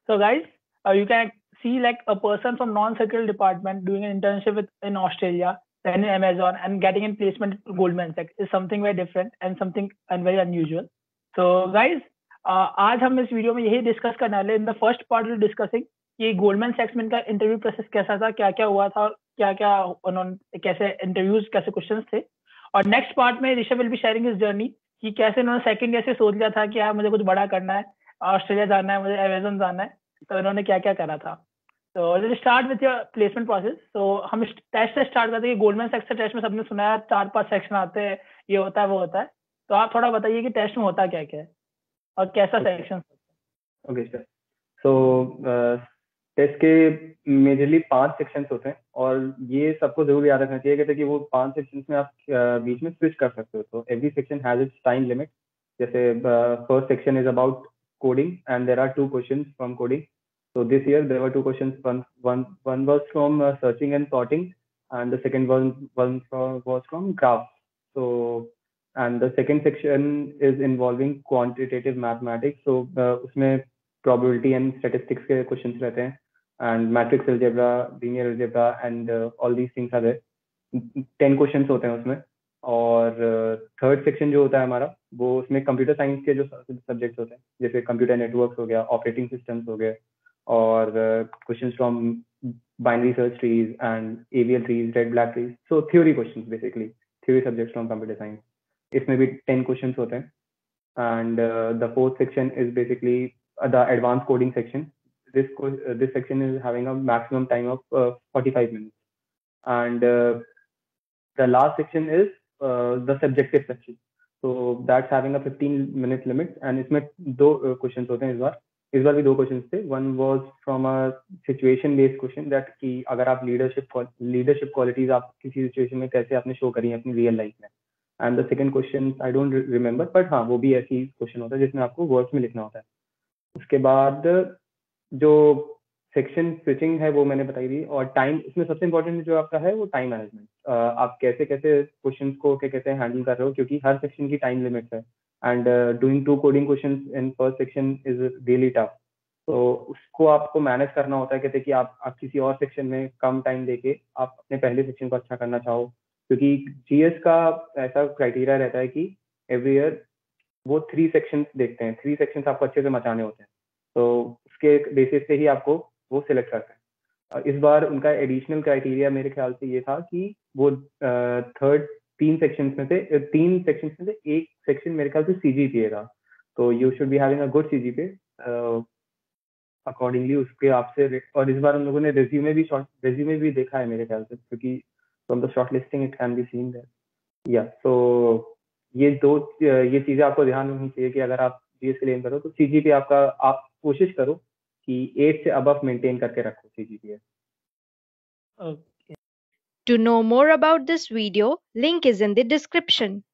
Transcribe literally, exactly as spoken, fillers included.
So guys, uh, you can see like a person from non-circle department doing an internship with, in Australia, then in Amazon, and getting in placement at Goldman Sachs is something very different and something and very unusual. So guys, uh, आज हम इस video में यही discuss करने वाले in the first part will discussing कि Goldman सैक्स में इनका इंटरव्यू प्रोसेस कैसा था, क्या क्या हुआ था और क्या क्या उन्होंने कैसे इंटरव्यूज कैसे क्वेश्चंस थे. और नेक्स्ट पार्ट में Rishabh will be sharing his journey कि कैसे उन्होंने सेकंड ईयर से सोच लिया था कि यार मुझे कुछ बड़ा करना है, ऑस्ट्रेलिया जाना है, मुझे अमेजन जाना है, तो इन्होंने क्या क्या करा था. तो let's start with your placement process. तो हम टेस्ट से स्टार्ट करते हैं. गोल्डमैन सैक्स के टेस्ट में सबने सुना है चार पांच सेक्शन आते हैं, ये होता है वो होता है. तो आप थोड़ा बताइए कि टेस्ट में होता क्या क्या है और कैसा section. Okay sir. So test के मेजरली पांच सेक्शंस होते हैं और ये सबको जरूर याद रखना चाहिए कि, कि वो पांच सेक्शंस में आप uh, बीच में स्विच कर सकते हो. तो every section has its time limit. जैसे first section is about coding and there are two questions from coding. So this year there were two questions. One one one was from uh, searching and sorting, and the second one one from, was from graphs. So and the second section is involving quantitative mathematics. So uh, उसमें probability and statistics के questions रहते हैं, and matrix algebra, linear algebra, and uh, all these things are there. ten questions होते हैं उसमें. और third uh, section जो होता है हमारा वो उसमें कंप्यूटर साइंस के जो सब्जेक्ट्स होते हैं जैसे कंप्यूटर नेटवर्क्स हो गया, ऑपरेटिंग सिस्टम्स हो गए, और questions from binary search trees and AVL trees, red black trees. So theory questions, basically theory subjects from computer science. इसमें भी टेन क्वेश्चंस होते हैं. And the fourth section is basically the advance coding section. This this section is having a maximum time of forty-five minutes. And uh, the last section is uh, the subjective section. So that's having a fifteen minute limit. And इसमें दो uh, questions होते हैं इस बार. इस बार भी दो questions थे. One was from a situation based question that कि अगर आप leadership leadership qualities आप किसी situation में कैसे आपने show करी है अपनी real life में. And the second question I don't remember, but हाँ वो भी ऐसी question होता है जिसमें आपको words में लिखना होता है. उसके बाद जो सेक्शन स्विचिंग है वो मैंने बताई दी. और टाइम इसमें सबसे इंपॉर्टेंट जो आपका है वो टाइम मैनेजमेंट. आप कैसे कैसे क्वेश्चंस को के कैसे हैंडल कर रहे हो, क्योंकि हर सेक्शन की टाइम लिमिट है. And doing two coding questions in first section is really tough. तो उसको आपको मैनेज करना होता है. कहते हैं कि आप, आप किसी और सेक्शन में कम टाइम देके आप अपने पहले सेक्शन को अच्छा करना चाहो, क्योंकि जीएस का ऐसा क्राइटेरिया रहता है कि एवरी ईयर वो थ्री सेक्शंस देखते हैं. थ्री सेक्शंस आपको अच्छे से मचाने होते हैं. तो उसके बेसिस पे ही आपको वो सिलेक्ट करते हैं. इस बार उनका एडिशनल क्राइटेरिया मेरे ख्याल से ये था कि वो थर्ड तीन सेक्शंस में से तीन सेक्शंस में से एक सेक्शन मेरे ख्याल से सीजीपीए था. तो you should be having a good CGPA accordingly उसके आपसे. और इस बार उन लोगों ने रेज्यूमे भी शॉर्ट रेज्यूमे भी देखा है मेरे ख्याल से, क्योंकि from the short listing it can be seen there. या सो ये दो ये चीजें आपको ध्यान रखनी चाहिए कि अगर आप जीएस के लिए करो तो सीजीपीए आपका आप कोशिश करो कि eight से above maintain करके रखो C G P A. Okay. To know more about this video, link is in the description.